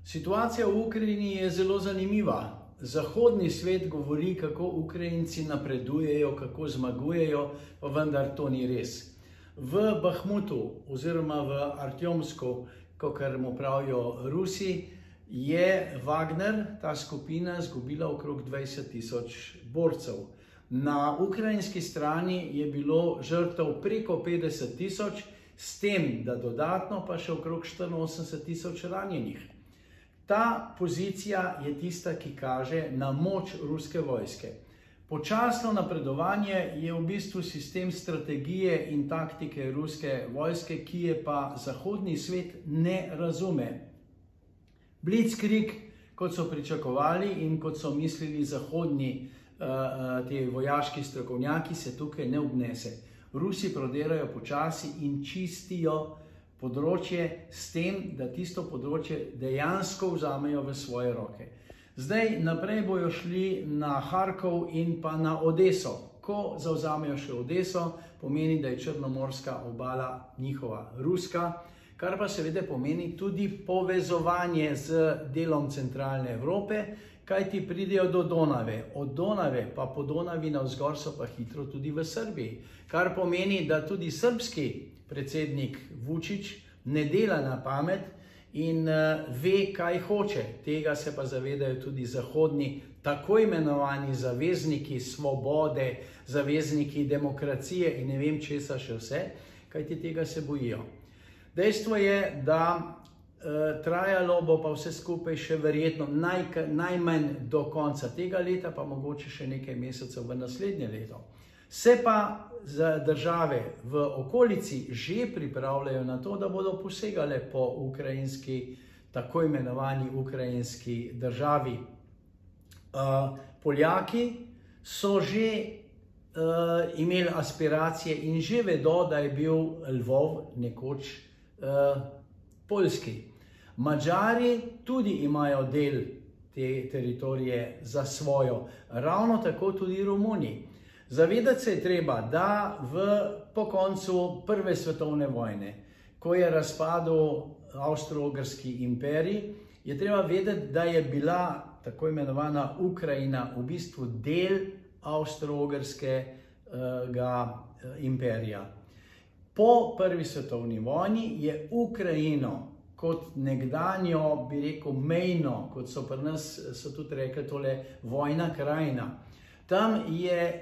Situacija v Ukrajini je zelo zanimiva. Zahodni svet govori, kako Ukrajinci napredujejo, kako zmagujejo, pa vendar to ni res. V Bahmutu oziroma v Artjomsku, kakor mu pravijo Rusi, je Wagner, ta skupina, izgubila okrog 20.000 borcev. Na ukrajinski strani je bilo žrtev preko 50.000, s tem, da dodatno pa še okrog 84.000 ranjenih. Ta pozicija je tista, ki kaže na moč ruske vojske. Počasno napredovanje je v bistvu sistem strategije in taktike ruske vojske, ki je pa zahodni svet ne razume. Blitzkrieg, kot so pričakovali in kot so mislili zahodni te vojaški strokovnjaki, se tukaj ne obnese. Rusi prodirajo počasi in čistijo področje s tem, da tisto področje dejansko vzamejo v svoje roke. Zdaj naprej bojo šli na Harkov in pa na Odeso. Ko zavzamejo še Odeso, pomeni, da je Črnomorska obala njihova ruska, kar pa seveda pomeni tudi povezovanje z delom centralne Evrope, kajti pridejo do Donave. Od Donave pa po Donavi navzgor so pa hitro tudi v Srbiji, kar pomeni, da tudi srbski predsednik Vučić ne dela na pamet in ve, kaj hoče. Tega se pa zavedajo tudi zahodni, tako imenovani zavezniki svobode, zavezniki demokracije in ne vem česa še vse, kajti tega se bojijo. Dejstvo je, da trajalo bo pa vse skupaj še verjetno najmanj do konca tega leta, pa mogoče še nekaj mesecev v naslednje leto. Se pa države v okolici že pripravljajo na to, da bodo posegale po ukrajinski, tako imenovani ukrajinski državi. Poljaki so že imeli aspiracije in že vedo, da je bil Lvov nekoč poljski. Madžari tudi imajo del te teritorije za svojo, ravno tako tudi Romuni. Zavedati se je treba, da po koncu Prve svetovne vojne, ko je razpadel Avstro-Ogrski imperij, je treba vedeti, da je bila tako imenovana Ukrajina v bistvu del Avstro-Ogrskega imperija. Po Prvi svetovni vojni je Ukrajino kot nekdanjo, bi rekel, mejno, kot so pri nas so tudi rekli tole vojna krajina. Tam je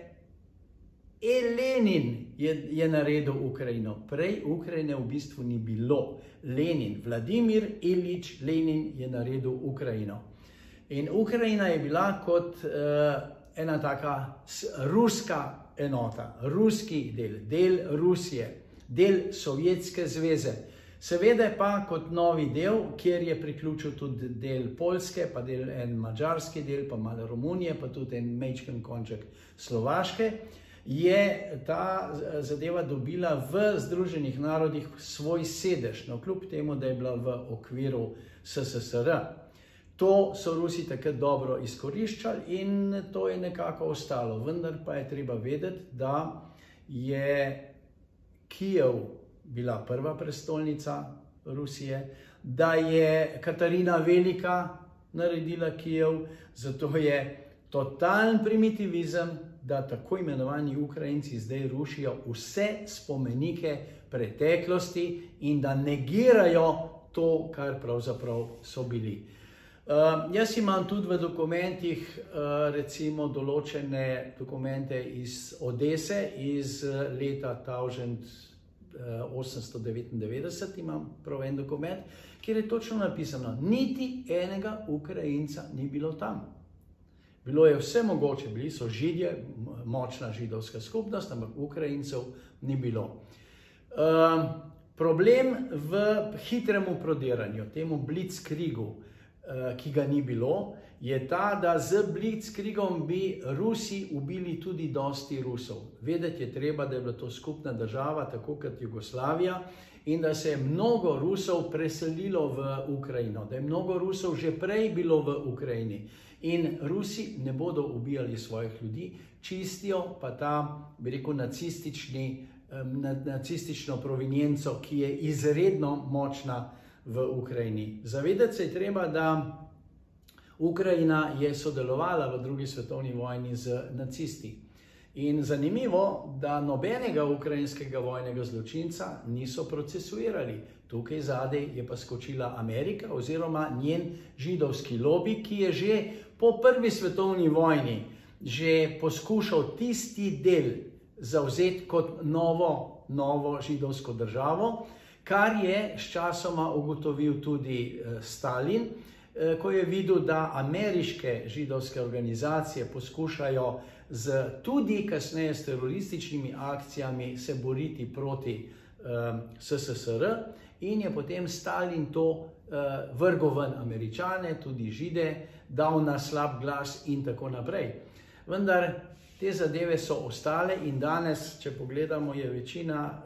Lenin je naredil Ukrajino. Prej Ukrajine v bistvu ni bilo. Lenin, Vladimir Ilič Lenin je naredil Ukrajino. In Ukrajina je bila kot ena taka ruska enota, ruski del Rusije, del Sovjetske zveze. Seveda pa kot novi del, kjer je priključil tudi del Poljske, pa en madžarski del, pa malo Romunije, pa tudi en majčken konček Slovaške, je ta zadeva dobila v Združenih narodih svoj sedež, kljub temu, da je bila v okviru SSSR. To so Rusi takrat dobro izkoriščali in to je nekako ostalo. Vendar pa je treba vedeti, da je Kijev bila prva prestolnica Rusije, da je Katarina Velika naredila Kijev, zato je totalen primitivizem, da tako imenovani Ukrajinci zdaj rušijo vse spomenike preteklosti in da negirajo to, kar pravzaprav so bili. Jaz imam tudi v dokumentih recimo določene dokumente iz Odese iz leta 1899, imam prav en dokument, kjer je točno napisano, niti enega Ukrajinca ni bilo tam. Bilo je vse mogoče, bili so Židje, močna židovska skupnost, ampak Ukrajincev ni bilo. Problem v hitremu prodiranju, temu blitzkriegu, ki ga ni bilo, je ta, da z blitzkriegom bi Rusi ubili tudi dosti Rusov. Vedeti je treba, da je bila to skupna država, tako kot Jugoslavija, in da se je mnogo Rusov preselilo v Ukrajino, da je mnogo Rusov že prej bilo v Ukrajini. In Rusi ne bodo ubijali svojih ljudi, čistijo pa ta, bi rekel, nacistično provenienco, ki je izredno močna v Ukrajini. Zavedati se je treba, da Ukrajina je sodelovala v drugi svetovni vojni z nacisti. In zanimivo, da nobenega ukrajinskega vojnega zločinca niso procesuirali. Tukaj zadaj je pa skočila Amerika oziroma njen židovski lobi, ki je že po prvi svetovni vojni že poskušal tisti del zavzeti kot novo židovsko državo, kar je sčasoma ugotovil tudi Stalin, ko je videl, da ameriške židovske organizacije poskušajo tudi kasneje s terorističnimi akcijami se boriti proti SSSR, in je potem Stalin to vrgel ven Američane, tudi Žide, dal na slab glas in tako naprej. Vendar te zadeve so ostale in danes, če pogledamo, je večina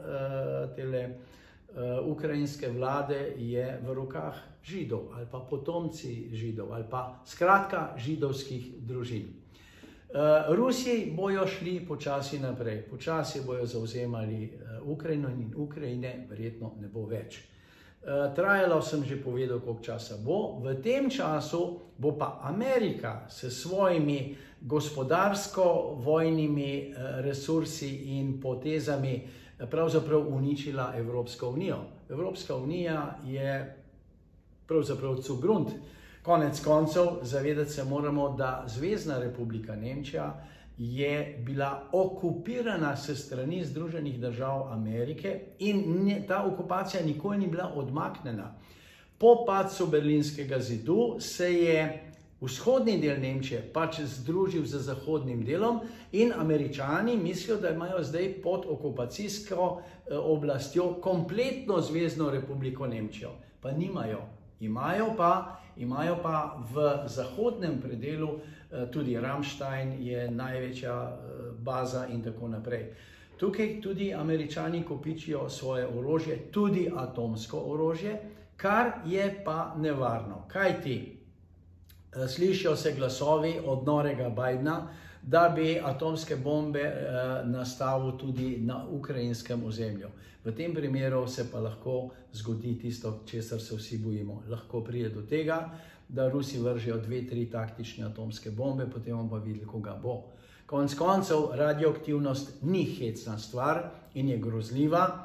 ukrajinske vlade je v rokah Židov ali pa potomci Židov ali pa skratka židovskih družin. Rusi bojo šli počasi naprej, počasi bojo zavzemali Ukrajino in Ukrajine verjetno ne bo več. Trajalo sem že povedal, koliko časa bo. V tem času bo pa Amerika s svojimi gospodarsko-vojnimi resursi in potezami pravzaprav uničila Evropsko unijo. Evropska unija je pravzaprav zugrund. Konec koncev, zavedati se moramo, da Zvezna republika Nemčija je bila okupirana s strani Združenih držav Amerike in ta okupacija nikoli ni bila odmaknjena. Po padcu Berlinskega zidu se je vzhodni del Nemčije pač združil z zahodnim delom in Američani mislijo, da imajo zdaj pod okupacijsko oblastjo kompletno Zvezno republiko Nemčijo. Pa nimajo. Imajo pa v zahodnem predelu, tudi Ramstein je največja baza in tako naprej. Tukaj tudi Američani kopičijo svoje orožje, tudi atomsko orožje, kar je pa nevarno. Kajti slišijo se glasovi od norega Bidna, da bi atomske bombe nastavil tudi na ukrajinskem ozemlju. V tem primeru se pa lahko zgodi tisto, česar se vsi bojimo. Lahko pride do tega, da Rusi vržejo 2-3 taktične atomske bombe, potem bomo pa videli, koga bo. Konec koncev, radioaktivnost ni hecna stvar in je grozljiva.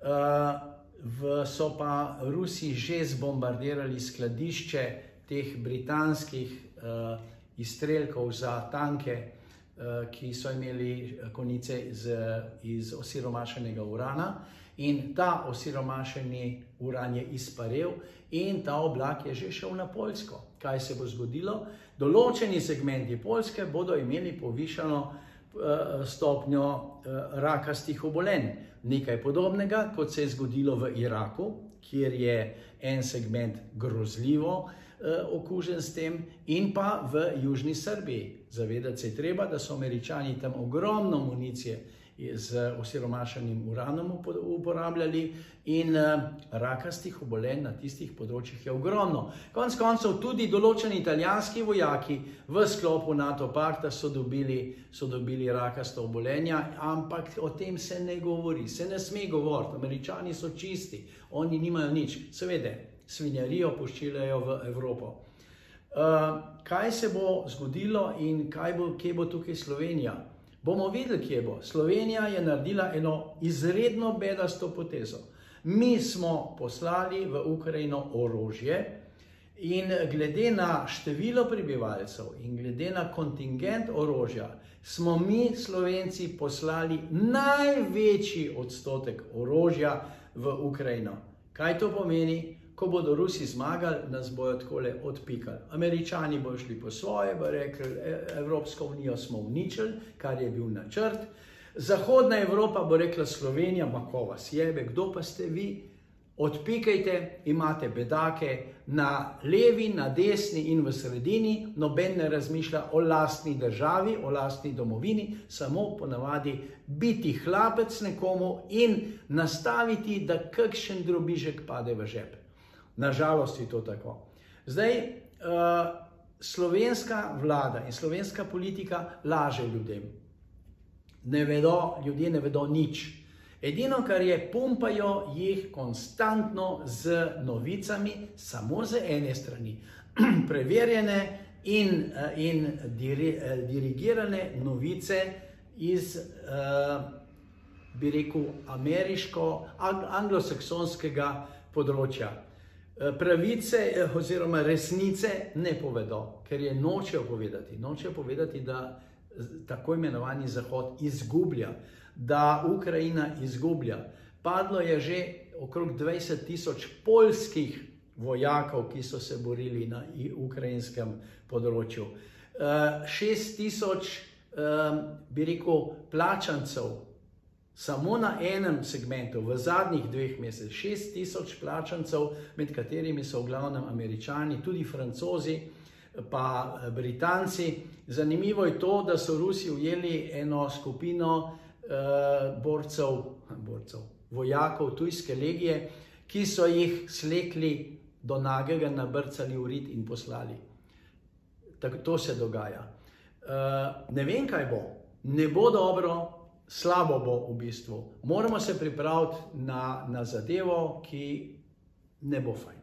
So pa Rusi že zbombardirali skladišče teh britanskih izstrelkov za tanke, ki so imeli konice iz osiromašenega urana, in ta osiromašeni uran je izparel in ta oblak je že šel na Poljsko. Kaj se bo zgodilo? Določeni segmenti Poljske bodo imeli povišano stopnjo rakastih obolenj. Nekaj podobnega, kot se je zgodilo v Iraku, kjer je en segment grozljivo okužen s tem, in pa v južni Srbiji. Zavedati se je treba, da so Američani tam ogromno municije z osiromašenim uranom uporabljali in rakastih obolenj na tistih področjih je ogromno. Konec koncev tudi določeni italijanski vojaki v sklopu NATO pakta so dobili rakasto obolenja, ampak o tem se ne govori, se ne sme govoriti. Američani so čisti, oni nimajo nič. Seveda, svinjarijo pošiljajo v Evropo. Kaj se bo zgodilo in kje bo tukaj Slovenija? Bomo videli, kje bo. Slovenija je naredila eno izredno bedasto potezo. Mi smo poslali v Ukrajino orožje in glede na število prebivalcev in glede na kontingent orožja smo mi Slovenci poslali največji odstotek orožja v Ukrajino. Kaj to pomeni? Ko bodo Rusi zmagali, nas bojo takole odpikali. Američani bojo šli po svoje, bojo rekli, Evropsko unijo smo uničili, kar je bil načrt. Zahodna Evropa bo rekla, Slovenija, ma ko vas jebe, kdo pa ste vi? Odpikajte, imate bedake na levi, na desni in v sredini, noben ne razmišlja o lastni državi, o lastni domovini, samo ponavadi biti hlapec nekomu in nastaviti, da kakšen drobižek pade v žep. Nažalost je to tako. Zdaj, slovenska vlada in slovenska politika laže ljudem. Ljudje ne vedo nič. Edino, kar je, pumpajo jih konstantno z novicami, samo z ene strani. Preverjene in dirigirane novice iz, bi rekel, anglosaksonskega področja. Pravice oziroma resnice ne povedo, ker je nočejo povedati. Nočejo povedati, da tako imenovani Zahod izgublja, da Ukrajina izgublja. Padlo je že okrog 20.000 poljskih vojakov, ki so se borili na ukrajinskem področju. 6.000, bi rekel, plačancev, samo na enem segmentu, v zadnjih 2 mesecih, 6.000 plačancev, med katerimi so v glavnem Američani, tudi Francozi, pa Britanci. Zanimivo je to, da so Rusi ujeli eno skupino vojakov tujske legije, ki so jih slekli do nagega, nabrcali v rit in poslali. To se dogaja. Ne vem, kaj bo. Ne bo dobro, slabo bo v bistvu. Moramo se pripraviti na zadevo, ki ne bo fajn.